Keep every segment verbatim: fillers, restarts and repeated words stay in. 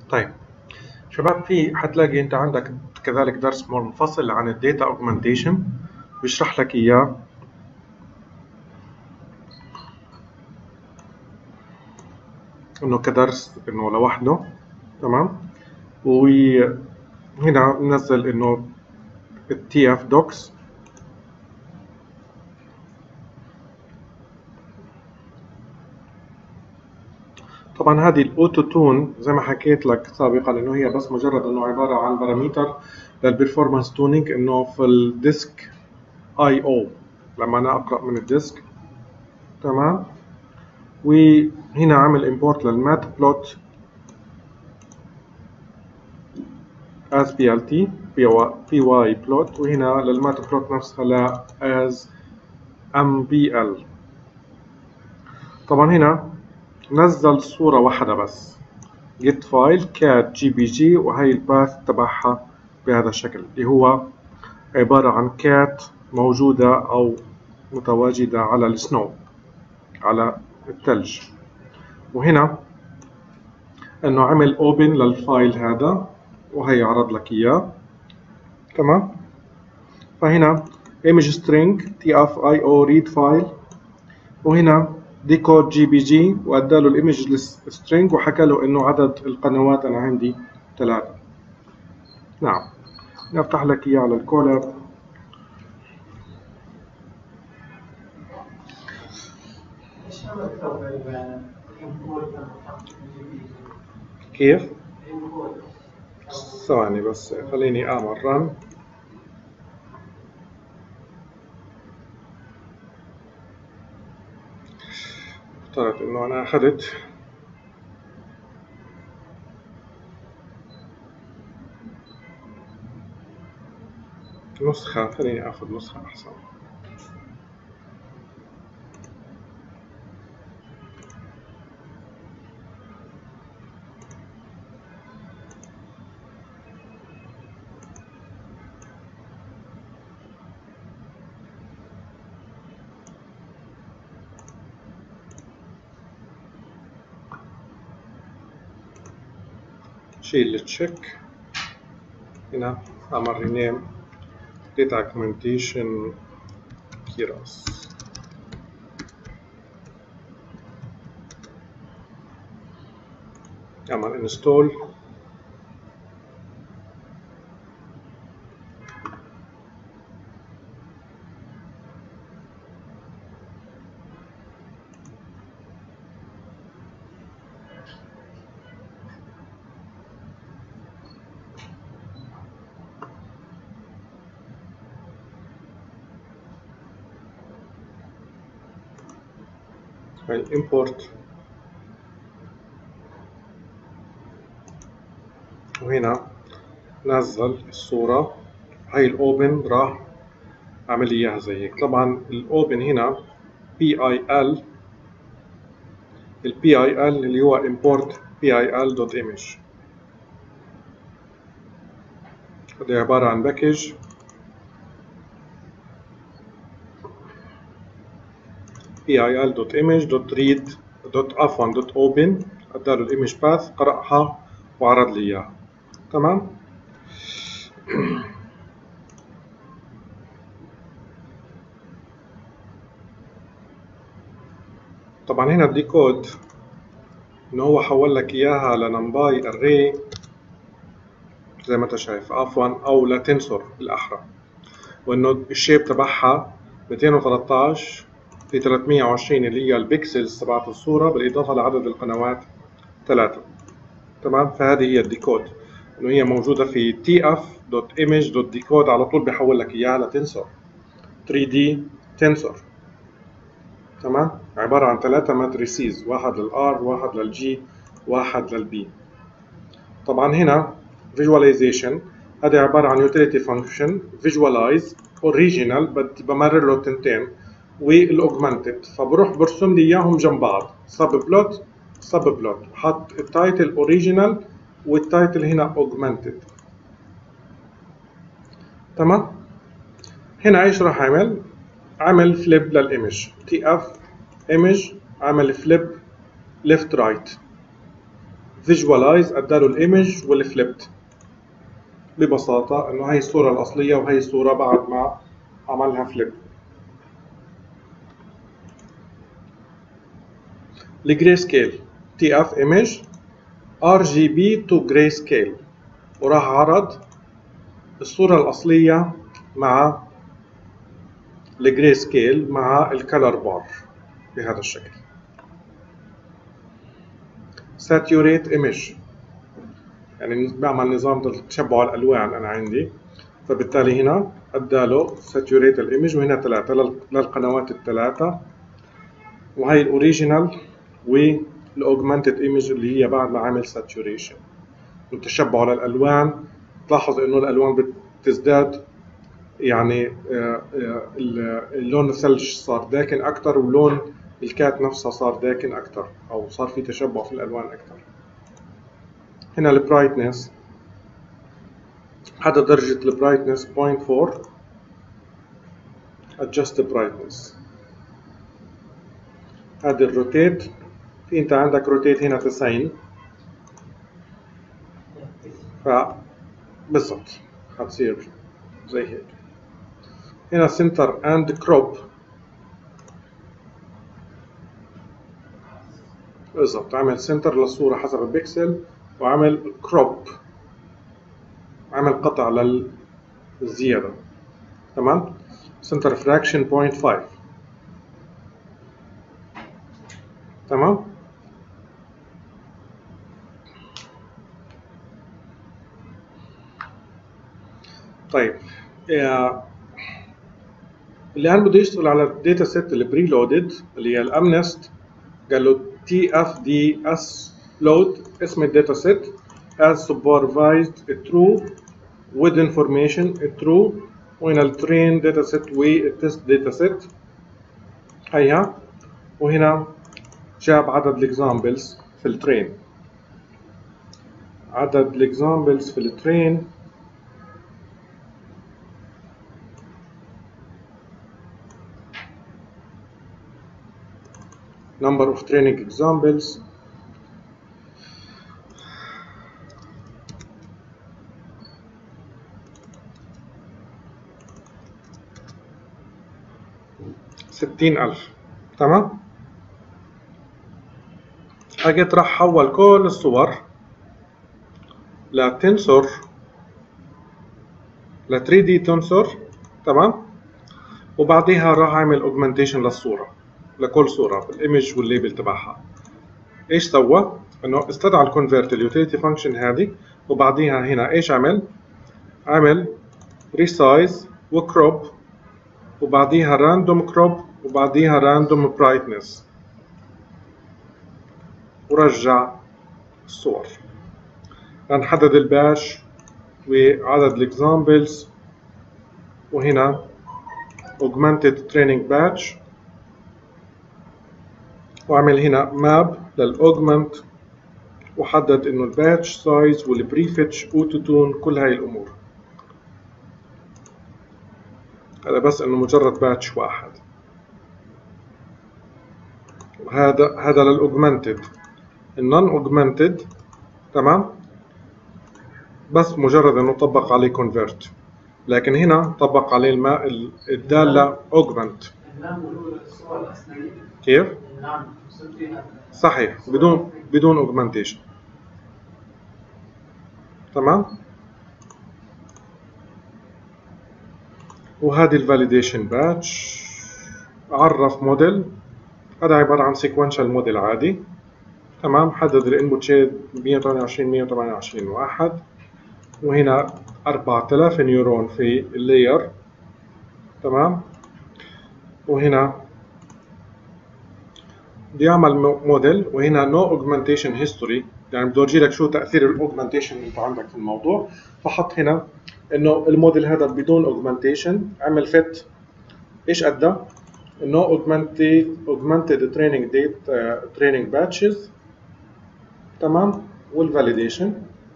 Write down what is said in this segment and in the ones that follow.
طيب شباب، في حتلاقي انت عندك كذلك درس منفصل عن الداتا اوجمانتيشن بيشرح لك اياه. انه كدرس انه لوحده، تمام. وهنا بنزل انه التي اف دوكس. طبعا هذه الاوتو تون زي ما حكيت لك سابقا انه هي بس مجرد انه عباره عن باراميتر للبرفورمانس تونينج، انه في الديسك اي او لما انا اقرا من الديسك، تمام. وهنا عامل امبورت للمات بلوت as plt py plot، وهنا للمات بلوت نفسها لا as mbl. طبعا هنا نزل صورة واحدة بس get file cat jpg، وهي الباث تبعها بهذا الشكل اللي هو عبارة عن كات موجودة أو متواجدة على السنو، على الثلج. وهنا انه عمل اوبن للفايل هذا وهي عرض لك اياه، تمام. فهنا image string tfio read file، وهنا decode jpg، وادى له الايمج string وحكى له انه عدد القنوات انا عندي ثلاثة. نعم، نفتح لك اياه على الكولاب. كيف؟ ثواني بس خليني اعمل رن. افترض انه انا اخذت نسخة، خليني اخذ نسخة احسن. شيل التشيك، هنا اعمل رينيم data augmentation كيراس. اعمل انستول. هاي import، وهنا نزل الصورة. هاي الاوبن راح اعمل اياها زي هيك. طبعا الاوبن هنا بي اي ال، البي اي ال اللي هو import pil.image، هذا عبارة عن باكج pil.image.read عفوا .open، اداله الايمج باث، قرأها وعرض لي اياها، تمام. طبعا هنا الديكود انه هو حول لك اياها لنمباي اري زي ما انت شايف، عفوا او لتنسور بالاحرى، وانه الشيب تبعها مئتين وثلاثة عشر في ثلاثمئة وعشرين اللي هي البكسلز تبعت الصورة، بالاضافة لعدد القنوات ثلاثة، تمام. فهذه هي الديكود، انه هي موجودة في tf.image.decode، على طول بيحول لك اياها لتنسور ثري دي تنسور، تمام. عبارة عن ثلاثة ماتريسيز، واحد للار، واحد للجي، واحد للبي. طبعا هنا visualization، هذا عبارة عن utility function visualize original، بدي بمرر له التنتين، والاوجمانتد، فبروح برسم لي اياهم جنب بعض، سب بلوت سب بلوت، حط التايتل اوريجينال والتايتل هنا اوجمانتد، تمام. هنا ايش راح اعمل؟ عمل فليب للايمج، تي اف ايمج، عمل فليب ليفت رايت، فيجوالايز اداله الايمج والفليبت. ببساطه انه هي الصوره الاصليه وهي الصوره بعد ما عملها فليب. الجراي سكيل تي اف ايمج ار جي بي تو جراي سكيل، وراح عرض الصوره الاصليه مع الجراي سكيل مع الكلر بار بهذا الشكل. ساتوريت ايمج يعني بعمل نظام تشبع الالوان انا عندي، فبالتالي هنا اداله ساتوريت الايمج، وهنا ثلاثه للقنوات الثلاثه، وهي الاوريجينال والاوجمانتد ايمج اللي هي بعد ما عمل ساتوريشن. التشبع للالوان تلاحظ انه الالوان بتزداد، يعني اللون الثلج صار داكن اكثر، ولون الكات نفسها صار داكن اكثر، او صار في تشبع في الالوان اكثر. هنا البرايتنس حدد درجة البرايتنس صفر فاصلة أربعة adjust brightness. هذا الروتيت، في انت عندك روتيت هنا تسعين، ف بالضبط حتصير زي هيك. هنا سنتر اند كروب، بالضبط عمل سنتر للصورة حسب البكسل، وعمل كروب عمل قطع للزيادة. تمام. سنتر فراكشن صفر فاصلة خمسة. تمام. طيب الآن بده يشتغل على الداتا سيت البري لودد اللي هي الامنست. قال له تي اف دي اس لود اسم الداتا سيت as supervised true with information true، وهنا الترين داتا سيت والتست داتا سيت هيها، وهنا جاب عدد الاكزامبلز في الترين. عدد الاكزامبلز في الترين number of training examples ستين ألف. تمام. اجيت راح حول كل الصور لتنسور ل ثري دي تنسور. تمام. وبعديها راح اعمل اوجمنتيشن للصوره لكل صوره بالايمج والليبل تبعها. ايش سوى؟ انه استدعى الكونفرت اليوتيليتي فانكشن هذه، وبعديها هنا ايش عمل؟ عمل ريسايز وكروب، وبعديها راندوم كروب، وبعديها راندوم برايتنس، ورجع الصور. نحدد الباش وعدد الاكزامبلز، وهنا augmented training batch، واعمل هنا ماب للاوجمنت، وحدد انه الباتش سايز والبريفيتش اوتو تون كل هاي الامور. هذا بس انه مجرد باتش واحد. وهذا هذا للاوجمنتد. النون اوجمنتد تمام بس مجرد انه طبق عليه كونفرت، لكن هنا طبق عليه الماء الداله اوجمنت. كيف؟ صحيح، بدون بدون اوجمنتيشن. تمام. وهذه الفاليديشن باتش عرف موديل، هذا عباره عن سيكونشال موديل عادي. تمام. حدد الانبوت شيد مية وثمانية وعشرين مية وثمانية وعشرين واحد، وهنا أربعة آلاف نيورون في اللاير. تمام. وهنا بدي يعمل موديل، وهنا نو اوجمنتيشن هيستوري، يعني بده يجي لك شو تاثير الاوجمنتيشن انت عندك في الموضوع. فحط هنا انه الموديل هذا بدون اوجمنتيشن، عمل فيت ايش ادى؟ انه اوجمنتد اوجمنتد تريننج ديت تريننج باتشز. تمام. والفاليديشن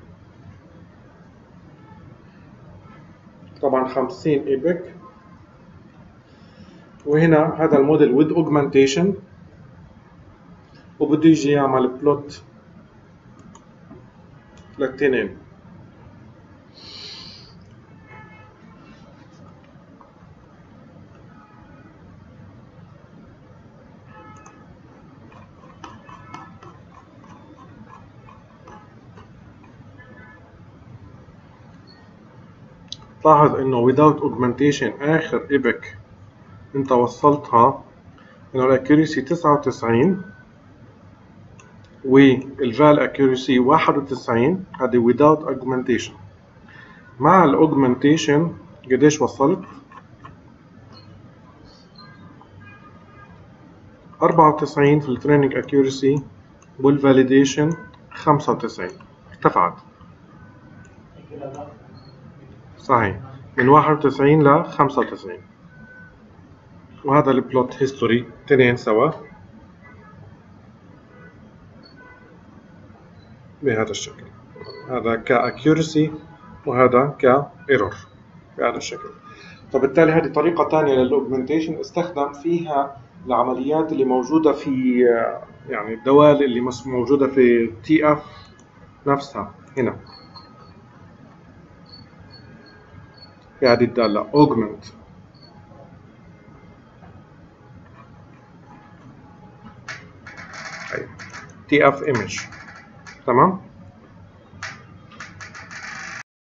طبعا خمسين ايبك. وهنا هذا الموديل with augmentation، وبده يجي يعمل بلوت للتنين. لاحظ انه without augmentation اخر ايبك انت وصلتها انه الاكيوريسي تسعة وتسعين والفال اكيوريسي واحد وتسعين، هذه without augmentation. مع الاوجمنتيشن قديش وصلت؟ أربعة وتسعين في التريننج اكيوريسي والفاليديشن خمسة وتسعين، ارتفعت. صحيح، من واحد وتسعين ل خمسة وتسعين. وهذا البلوت هيستوري تنين سوا بهذا الشكل. هذا كاكيورسي وهذا كايرور بهذا الشكل. فبالتالي هذه طريقة ثانية للاوجمنتيشن استخدم فيها العمليات اللي موجودة في يعني الدوال اللي موجودة في تي اف نفسها هنا في هذه الدالة augment. تي اف image. تمام.